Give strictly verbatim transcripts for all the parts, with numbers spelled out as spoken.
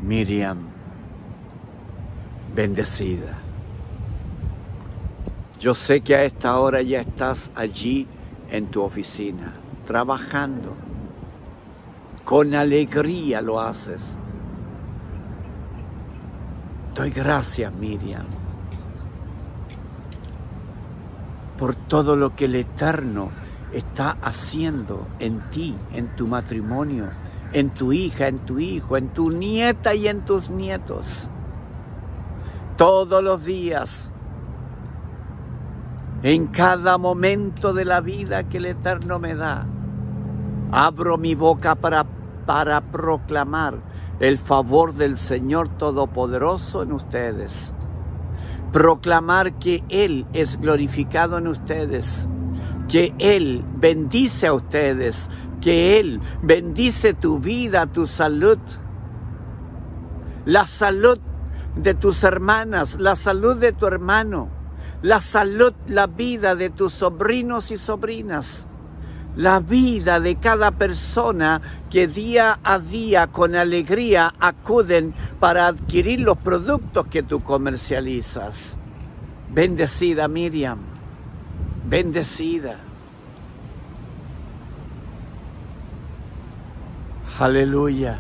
Miriam, bendecida. Yo sé que a esta hora ya estás allí en tu oficina, trabajando. Con alegría lo haces. Doy gracias, Miriam, por todo lo que el Eterno está haciendo en ti, en tu matrimonio, en tu hija, en tu hijo, en tu nieta y en tus nietos. Todos los días, en cada momento de la vida que el Eterno me da, abro mi boca para, para proclamar el favor del Señor Todopoderoso en ustedes. Proclamar que Él es glorificado en ustedes, que Él bendice a ustedes, que Él bendice tu vida, tu salud, la salud de tus hermanas, la salud de tu hermano, la salud, la vida de tus sobrinos y sobrinas, la vida de cada persona que día a día con alegría acuden para adquirir los productos que tú comercializas. Bendecida Miriam, bendecida. Aleluya.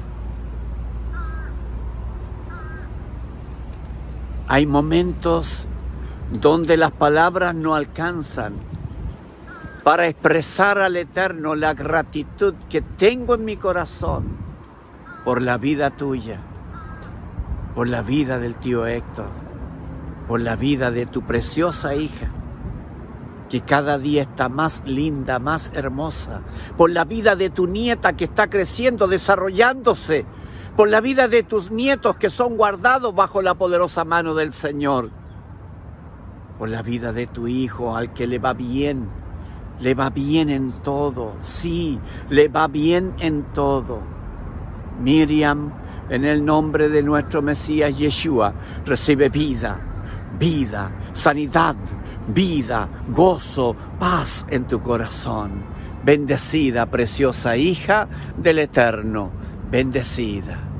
Hay momentos donde las palabras no alcanzan para expresar al Eterno la gratitud que tengo en mi corazón por la vida tuya, por la vida del tío Héctor, por la vida de tu preciosa hija, que cada día está más linda, más hermosa, por la vida de tu nieta que está creciendo, desarrollándose, por la vida de tus nietos que son guardados bajo la poderosa mano del Señor, por la vida de tu hijo al que le va bien, le va bien en todo, sí, le va bien en todo. Miriam, en el nombre de nuestro Mesías Yeshua, recibe vida, vida, sanidad, vida, gozo, paz en tu corazón. Bendecida, preciosa hija del Eterno, bendecida.